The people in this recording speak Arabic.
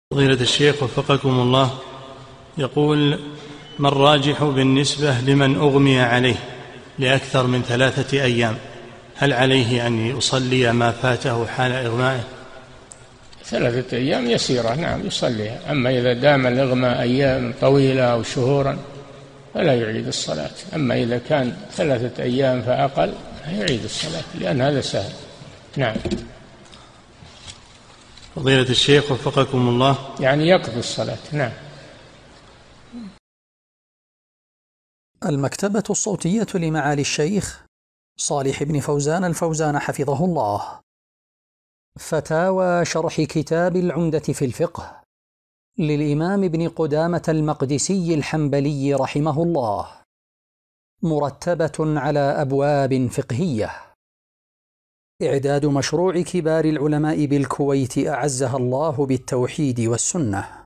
فضيلة الشيخ وفقكم الله، يقول: ما الراجح بالنسبة لمن أغمي عليه لأكثر من 3 أيام؟ هل عليه أن يصلي ما فاته حال إغمائه؟ 3 أيام يسيرة، نعم يصليها. أما إذا دام الإغماء أيام طويلة أو شهورا فلا يعيد الصلاة. أما إذا كان 3 أيام فأقل يعيد الصلاة، لأن هذا سهل. نعم. فضيلة الشيخ وفقكم الله، يعني يقضي الصلاة. نعم. المكتبة الصوتية لمعالي الشيخ صالح بن فوزان الفوزان حفظه الله. فتاوى شرح كتاب العمدة في الفقه للإمام ابن قدامة المقدسي الحنبلي رحمه الله، مرتبة على أبواب فقهية. إعداد مشروع كبار العلماء بالكويت أعزها الله بالتوحيد والسنة.